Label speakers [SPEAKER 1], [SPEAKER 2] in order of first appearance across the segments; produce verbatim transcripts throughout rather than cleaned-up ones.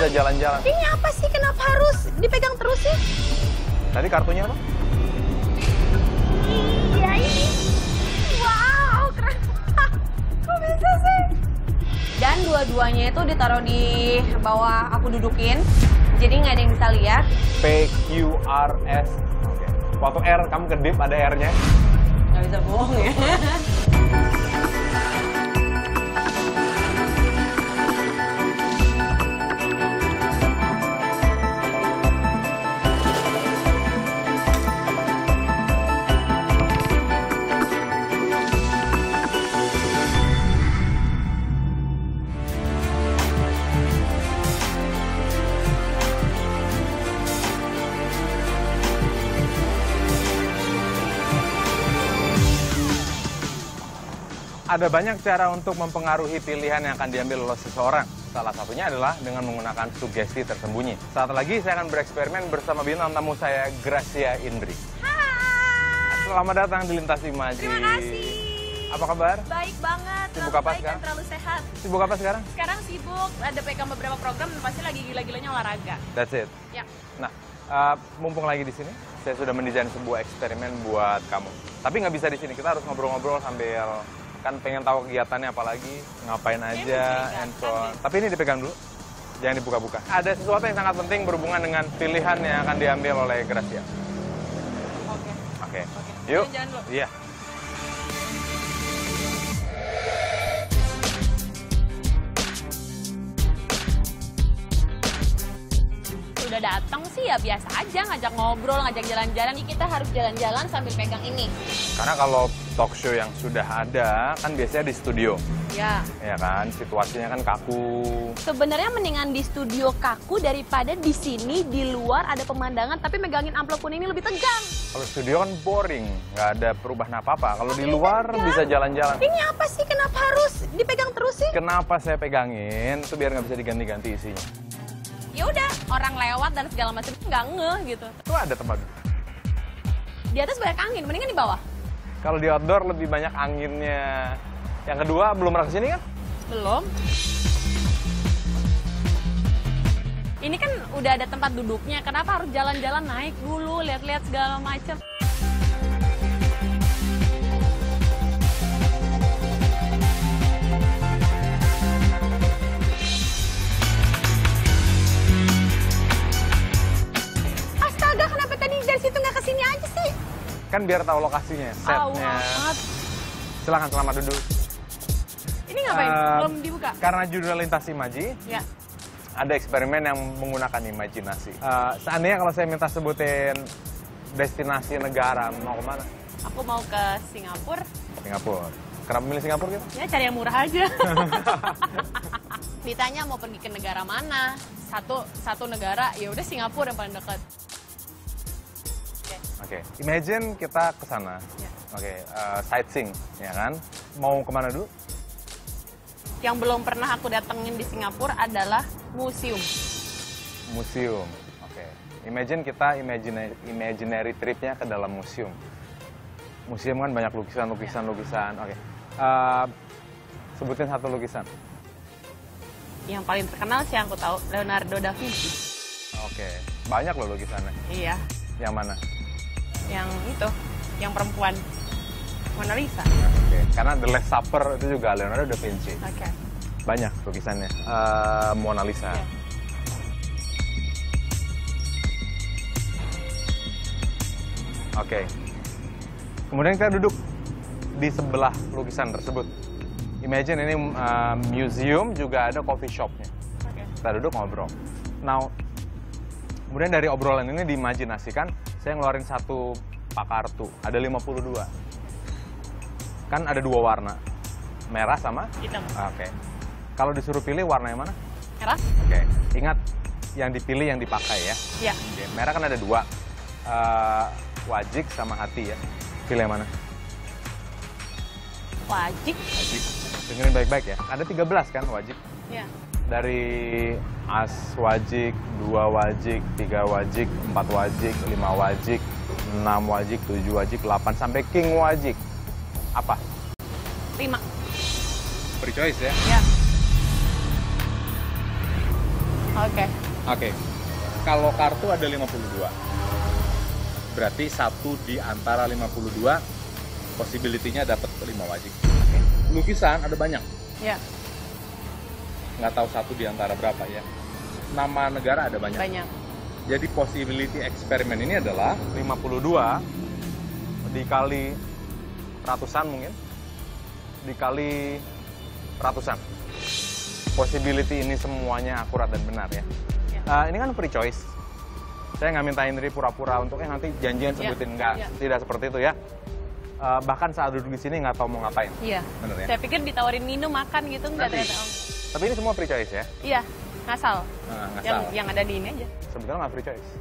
[SPEAKER 1] bisa jalan-jalan.
[SPEAKER 2] Ini apa sih? Kenapa harus dipegang terus sih?
[SPEAKER 1] Tadi kartunya apa?
[SPEAKER 2] Iya ini. Wow, keren. Kok bisa sih? Dan dua-duanya itu ditaruh di bawah aku dudukin. Jadi nggak ada yang bisa lihat.
[SPEAKER 1] P Q R S. Oke. Waktu R kamu kedip ada R-nya.
[SPEAKER 2] Nggak bisa bohong ya.
[SPEAKER 1] Ada banyak cara untuk mempengaruhi pilihan yang akan diambil oleh seseorang. Salah satunya adalah dengan menggunakan sugesti tersembunyi. Saat lagi saya akan bereksperimen bersama bintang tamu saya, Gracia Indri.
[SPEAKER 2] Hai.
[SPEAKER 1] Selamat datang di Lintas Imaji.
[SPEAKER 2] Terima kasih.
[SPEAKER 1] Apa kabar?
[SPEAKER 2] Baik banget.
[SPEAKER 1] Sibuk
[SPEAKER 2] terlalu
[SPEAKER 1] apa
[SPEAKER 2] baik
[SPEAKER 1] sekarang?
[SPEAKER 2] Dan terlalu sehat.
[SPEAKER 1] Sibuk apa sekarang?
[SPEAKER 2] Sekarang sibuk, ada pegang beberapa program dan pasti lagi gila-gilanya olahraga.
[SPEAKER 1] That's it.
[SPEAKER 2] Ya.
[SPEAKER 1] Nah, uh, mumpung lagi di sini, saya sudah mendesain sebuah eksperimen buat kamu. Tapi nggak bisa di sini, kita harus ngobrol-ngobrol sambil kan pengen tahu kegiatannya apalagi, ngapain aja, and so on. Tapi ini dipegang dulu, jangan dibuka-buka. Ada sesuatu yang sangat penting berhubungan dengan pilihan yang akan diambil oleh Gracia.
[SPEAKER 2] Oke.
[SPEAKER 1] Oke,
[SPEAKER 2] Oke.
[SPEAKER 1] yuk.
[SPEAKER 2] Jalan dulu.
[SPEAKER 1] Iya.
[SPEAKER 2] Udah datang sih ya biasa aja, ngajak ngobrol, ngajak jalan-jalan. Ini kita harus jalan-jalan sambil pegang ini.
[SPEAKER 1] Karena kalau talk show yang sudah ada, kan biasanya di studio.
[SPEAKER 2] Ya.
[SPEAKER 1] Ya kan, situasinya kan kaku.
[SPEAKER 2] Sebenarnya mendingan di studio kaku daripada di sini, di luar ada pemandangan, tapi megangin amplop kuning ini lebih tegang.
[SPEAKER 1] Kalau studio kan boring, nggak ada perubahan apa-apa. Kalau di luar bisa jalan-jalan.
[SPEAKER 2] Ini apa sih? Kenapa harus dipegang terus sih?
[SPEAKER 1] Kenapa saya pegangin? Itu biar nggak bisa diganti-ganti isinya.
[SPEAKER 2] Ya udah, orang lewat dan segala macam nggak ngeh gitu.
[SPEAKER 1] Itu ada tempat.
[SPEAKER 2] Di atas banyak angin, mendingan di bawah.
[SPEAKER 1] Kalau di outdoor lebih banyak anginnya. Yang kedua, belum pernah kesini kan?
[SPEAKER 2] Belum. Ini kan udah ada tempat duduknya, kenapa harus jalan-jalan naik dulu, lihat-lihat segala macam. Astaga, kenapa tadi dari situ nggak kesini aja sih?
[SPEAKER 1] Kan biar tahu lokasinya, setnya.
[SPEAKER 2] Awat.
[SPEAKER 1] Silakan selamat duduk.
[SPEAKER 2] Ini ngapain?
[SPEAKER 1] Uh,
[SPEAKER 2] Belum dibuka?
[SPEAKER 1] Karena judul Lintas Imaji,
[SPEAKER 2] Ya.
[SPEAKER 1] ada eksperimen yang menggunakan imajinasi. Uh, seandainya kalau saya minta sebutin destinasi negara, mau kemana?
[SPEAKER 2] Aku mau ke Singapura.
[SPEAKER 1] Singapura. Kenapa milih Singapura gitu?
[SPEAKER 2] Ya cari yang murah aja. Ditanya mau pergi ke negara mana? Satu satu negara, ya udah Singapura yang paling dekat. Oke.
[SPEAKER 1] Oke, okay. Imagine kita ke sana.
[SPEAKER 2] Ya.
[SPEAKER 1] Oke, okay. uh, sightseeing, ya kan? Mau kemana dulu?
[SPEAKER 2] Yang belum pernah aku datengin di Singapura adalah museum.
[SPEAKER 1] Museum. Oke. Okay. Imagine kita imaginary, imaginary trip-nya ke dalam museum. Museum kan banyak lukisan-lukisan, lukisan. Oke. Okay. Uh, sebutin satu lukisan.
[SPEAKER 2] Yang paling terkenal sih yang aku tahu, Leonardo da Vinci.
[SPEAKER 1] Oke. Okay. Banyak loh lukisannya.
[SPEAKER 2] Iya.
[SPEAKER 1] Yang mana?
[SPEAKER 2] Yang itu, yang perempuan. Mona Lisa.
[SPEAKER 1] Oke. Okay. Karena The Last Supper itu juga Leonardo da Vinci.
[SPEAKER 2] Oke. Okay.
[SPEAKER 1] Banyak lukisannya. Uh, Mona Lisa.
[SPEAKER 2] Yeah.
[SPEAKER 1] Oke. Okay. Kemudian kita duduk di sebelah lukisan tersebut. Imagine ini uh, museum juga ada coffee shopnya.
[SPEAKER 2] Okay.
[SPEAKER 1] Kita duduk ngobrol. Now, kemudian dari obrolan ini diimajinasikan, saya ngeluarin satu pak kartu. Ada lima puluh dua. Kan ada dua warna. Merah sama?
[SPEAKER 2] Hitam.
[SPEAKER 1] Oke. Okay. Kalau disuruh pilih warna yang mana?
[SPEAKER 2] Merah?
[SPEAKER 1] Oke. Okay. Ingat, yang dipilih yang dipakai ya.
[SPEAKER 2] Iya.
[SPEAKER 1] Okay. Merah kan ada dua. Uh, wajik sama hati ya. Pilih yang mana?
[SPEAKER 2] Wajik.
[SPEAKER 1] Wajik. Dengerin baik-baik ya. Ada tiga belas kan wajik?
[SPEAKER 2] Iya.
[SPEAKER 1] Dari as wajik, dua wajik, tiga wajik, empat wajik, lima wajik, enam wajik, tujuh wajik, delapan sampai king wajik. Apa?
[SPEAKER 2] Lima.
[SPEAKER 1] Free choice ya?
[SPEAKER 2] Ya. Oke.
[SPEAKER 1] Oke. Kalau kartu ada lima puluh dua. Berarti satu di antara lima puluh dua possibility-nya dapat lima wajib. Lukisan ada banyak.
[SPEAKER 2] Ya.
[SPEAKER 1] Nggak tahu satu di antara berapa ya. Nama negara ada banyak.
[SPEAKER 2] Banyak.
[SPEAKER 1] Jadi possibility eksperimen ini adalah lima puluh dua dikali ratusan mungkin. Dikali ratusan. Possibility ini semuanya akurat dan benar ya.
[SPEAKER 2] Ya.
[SPEAKER 1] Uh, ini kan free choice. Saya nggak minta Indri pura-pura untuk eh nanti janjian sebutin.
[SPEAKER 2] Ya.
[SPEAKER 1] Nggak,
[SPEAKER 2] Ya.
[SPEAKER 1] tidak seperti itu ya. Uh, bahkan saat duduk di sini nggak tahu mau ngapain.
[SPEAKER 2] Iya.
[SPEAKER 1] Bener ya?
[SPEAKER 2] Saya pikir ditawarin minum, makan gitu, nggak
[SPEAKER 1] Nanti.
[SPEAKER 2] ternyata.
[SPEAKER 1] Tapi ini semua free choice ya?
[SPEAKER 2] Iya, ngasal.
[SPEAKER 1] Nah, ngasal.
[SPEAKER 2] Yang, yang ada di ini aja.
[SPEAKER 1] Sebetulnya nggak free choice.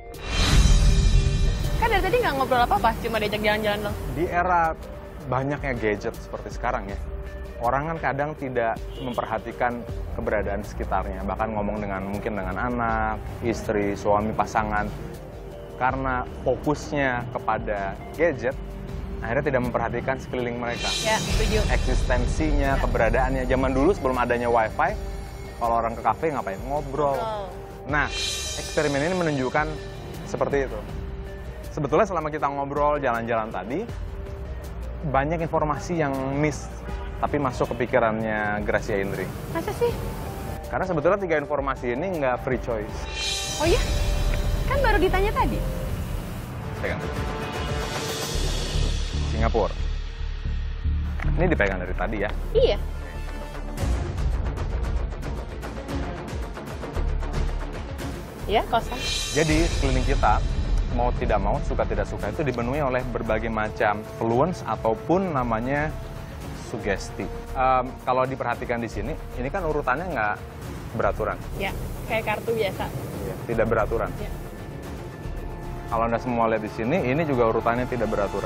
[SPEAKER 2] Kan dari tadi nggak ngobrol apa-apa, cuma diajak jalan-jalan loh.
[SPEAKER 1] Di era banyaknya gadget seperti sekarang ya, orang kan kadang tidak memperhatikan keberadaan sekitarnya, bahkan ngomong dengan mungkin dengan anak, istri, suami, pasangan. Karena fokusnya kepada gadget, akhirnya tidak memperhatikan sekeliling mereka.
[SPEAKER 2] Ya, setuju.
[SPEAKER 1] Eksistensinya,
[SPEAKER 2] Ya.
[SPEAKER 1] keberadaannya. Zaman dulu sebelum adanya wifi, kalau orang ke kafe ngapain? Ngobrol.
[SPEAKER 2] Ngobrol.
[SPEAKER 1] Nah, eksperimen ini menunjukkan seperti itu. Sebetulnya selama kita ngobrol, jalan-jalan tadi, banyak informasi yang miss, tapi masuk ke pikirannya Gracia Indri.
[SPEAKER 2] Masa sih?
[SPEAKER 1] Karena sebetulnya tiga informasi ini nggak free choice.
[SPEAKER 2] Oh iya? Kan baru ditanya tadi.
[SPEAKER 1] Pegang. Singapura. Ini dipegang dari tadi ya.
[SPEAKER 2] Iya. Ya, kosong.
[SPEAKER 1] Jadi sekeliling kita, mau tidak mau, suka tidak suka, itu dipenuhi oleh berbagai macam influence ataupun namanya sugesti. Um, kalau diperhatikan di sini, ini kan urutannya nggak beraturan.
[SPEAKER 2] Ya, kayak kartu biasa.
[SPEAKER 1] Ya, tidak beraturan.
[SPEAKER 2] Ya.
[SPEAKER 1] Kalau Anda semua lihat di sini, ini juga urutannya tidak beraturan.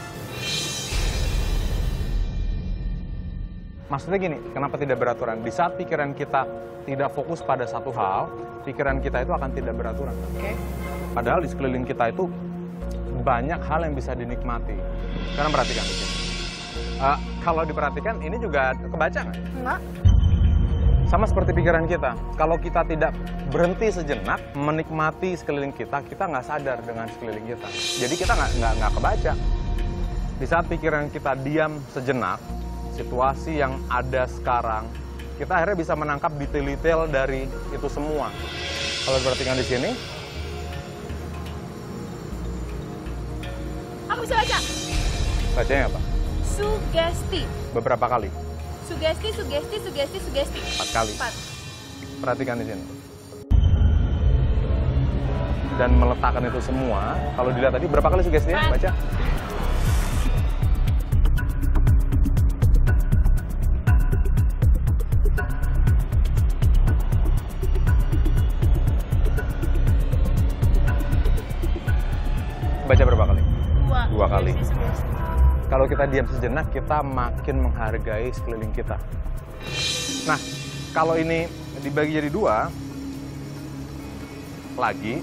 [SPEAKER 1] Maksudnya gini, kenapa tidak beraturan? Di saat pikiran kita tidak fokus pada satu hal, pikiran kita itu akan tidak beraturan.
[SPEAKER 2] Oke.
[SPEAKER 1] Padahal di sekeliling kita itu banyak hal yang bisa dinikmati. Sekarang perhatikan di sini. Uh, kalau diperhatikan, ini juga kebaca nggak?
[SPEAKER 2] Enggak.
[SPEAKER 1] Sama seperti pikiran kita. Kalau kita tidak berhenti sejenak menikmati sekeliling kita, kita nggak sadar dengan sekeliling kita. Jadi kita nggak nggak nggak kebaca. Di saat pikiran kita diam sejenak, situasi yang ada sekarang, kita akhirnya bisa menangkap detail-detail dari itu semua. Kalau diperhatikan di sini,
[SPEAKER 2] Aku bisa baca.
[SPEAKER 1] bacanya apa?
[SPEAKER 2] Sugesti.
[SPEAKER 1] Beberapa kali,
[SPEAKER 2] Sugesti, sugesti, sugesti, sugesti.
[SPEAKER 1] empat kali.
[SPEAKER 2] Empat.
[SPEAKER 1] Perhatikan di sini. Dan meletakkan itu semua, kalau dilihat tadi berapa kali sugestinya?
[SPEAKER 2] Empat.
[SPEAKER 1] Baca. Baca berapa kali?
[SPEAKER 2] Dua.
[SPEAKER 1] Dua kali.
[SPEAKER 2] Sugesti, sugesti.
[SPEAKER 1] Kalau kita diam sejenak, kita makin menghargai sekeliling kita. Nah, kalau ini dibagi jadi dua, lagi.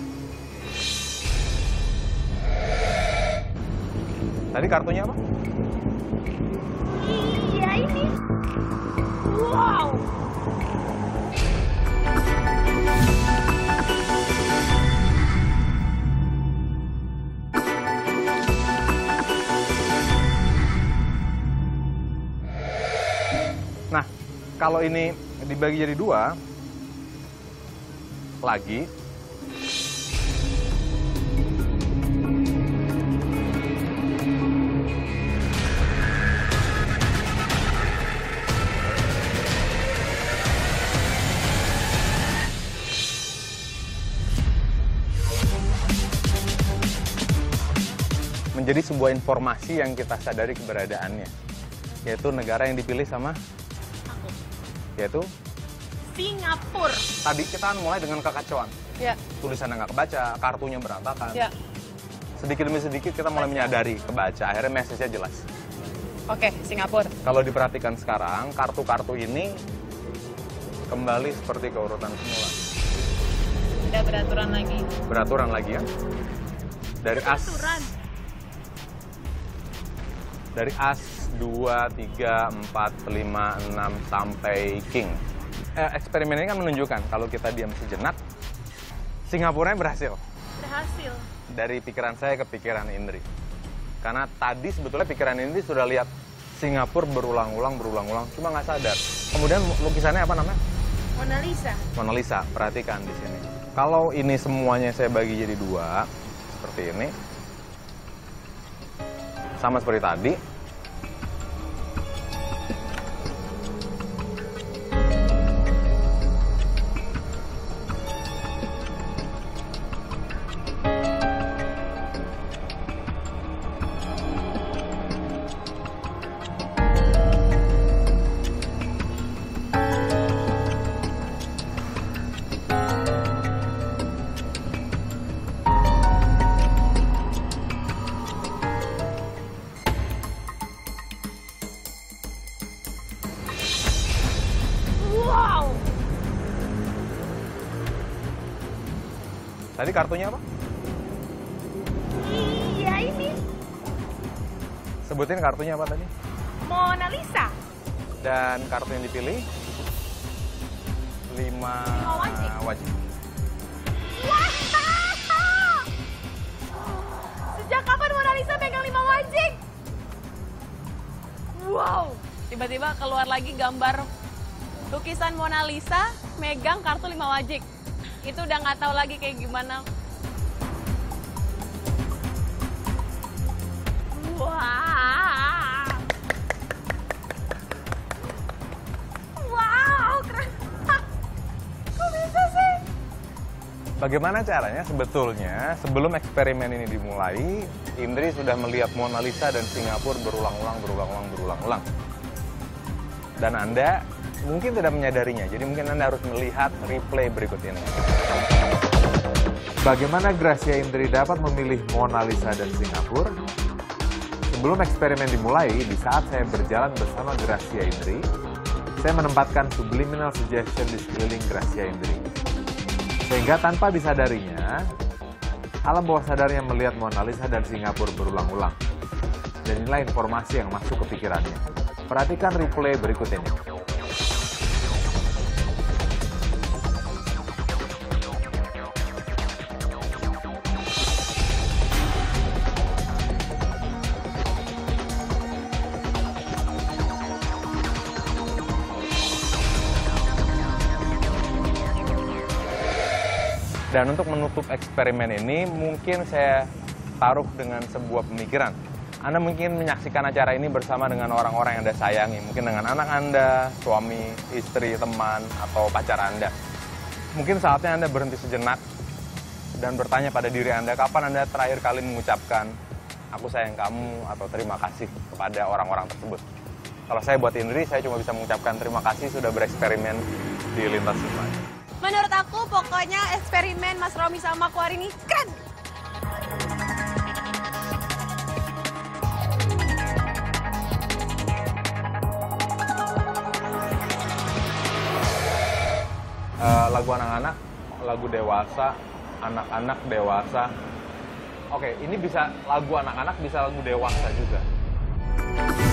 [SPEAKER 1] Tadi kartunya apa?
[SPEAKER 2] Iya ini. Wow.
[SPEAKER 1] Nah, kalau ini dibagi jadi dua, lagi. Menjadi sebuah informasi yang kita sadari keberadaannya, yaitu negara yang dipilih sama
[SPEAKER 2] Aku.
[SPEAKER 1] yaitu
[SPEAKER 2] Singapura.
[SPEAKER 1] tadi kita kan mulai dengan kekacauan,
[SPEAKER 2] Ya.
[SPEAKER 1] tulisannya nggak kebaca, kartunya berantakan.
[SPEAKER 2] Ya.
[SPEAKER 1] Sedikit demi sedikit kita mulai menyadari kebaca, akhirnya message-nya jelas.
[SPEAKER 2] Oke, Singapura.
[SPEAKER 1] Kalau diperhatikan sekarang, kartu-kartu ini kembali seperti ke urutan semula.
[SPEAKER 2] Tidak beraturan lagi.
[SPEAKER 1] Beraturan lagi ya. Dari as,
[SPEAKER 2] Beraturan.
[SPEAKER 1] dari as dua, tiga, empat, lima, enam sampai king. eh, eksperimen ini kan menunjukkan kalau kita diam sejenak, Singapura berhasil.
[SPEAKER 2] Berhasil.
[SPEAKER 1] Dari pikiran saya ke pikiran Indri. Karena tadi sebetulnya pikiran Indri sudah lihat Singapura berulang-ulang, berulang-ulang, cuma nggak sadar. Kemudian lukisannya apa namanya?
[SPEAKER 2] Mona Lisa.
[SPEAKER 1] Mona Lisa, perhatikan di sini. Kalau ini semuanya saya bagi jadi dua, seperti ini. Sama seperti tadi.
[SPEAKER 2] Wow.
[SPEAKER 1] Tadi kartunya apa?
[SPEAKER 2] Iya ini.
[SPEAKER 1] Sebutin kartunya apa tadi?
[SPEAKER 2] Mona Lisa.
[SPEAKER 1] Dan kartu yang dipilih? Lima,
[SPEAKER 2] Lima wajib.
[SPEAKER 1] wajib.
[SPEAKER 2] Wow. Sejak kapan Mona Lisa pegang lima wajib? Wow. Tiba-tiba keluar lagi gambar lukisan Mona Lisa megang kartu lima wajik. Itu udah nggak tahu lagi kayak gimana. Wah. Wow, keren. Kok bisa sih?
[SPEAKER 1] Bagaimana caranya sebetulnya sebelum eksperimen ini dimulai, Indri sudah melihat Mona Lisa dan Singapura berulang-ulang, berulang-ulang, berulang-ulang. Dan Anda mungkin tidak menyadarinya, jadi mungkin Anda harus melihat replay berikut ini. Bagaimana Gracia Indri dapat memilih Mona Lisa dan Singapura? Sebelum eksperimen dimulai, di saat saya berjalan bersama Gracia Indri, saya menempatkan subliminal suggestion di sekeliling Gracia Indri. Sehingga tanpa disadarinya, alam bawah sadarnya melihat Mona Lisa dan Singapura berulang-ulang. Dan inilah informasi yang masuk ke pikirannya. Perhatikan replay berikut ini. Dan untuk menutup eksperimen ini, mungkin saya taruh dengan sebuah pemikiran. Anda mungkin menyaksikan acara ini bersama dengan orang-orang yang Anda sayangi. Mungkin dengan anak Anda, suami, istri, teman, atau pacar Anda. Mungkin saatnya Anda berhenti sejenak dan bertanya pada diri Anda, kapan Anda terakhir kali mengucapkan, aku sayang kamu, atau terima kasih kepada orang-orang tersebut. Kalau saya buat Indri, saya cuma bisa mengucapkan terima kasih sudah bereksperimen di Lintas Hikmah.
[SPEAKER 2] Menurut aku pokoknya eksperimen Mas Romi sama aku hari ini keren.
[SPEAKER 1] Uh, lagu anak-anak, lagu dewasa, anak-anak dewasa. Oke, ini bisa lagu anak-anak, bisa lagu dewasa juga.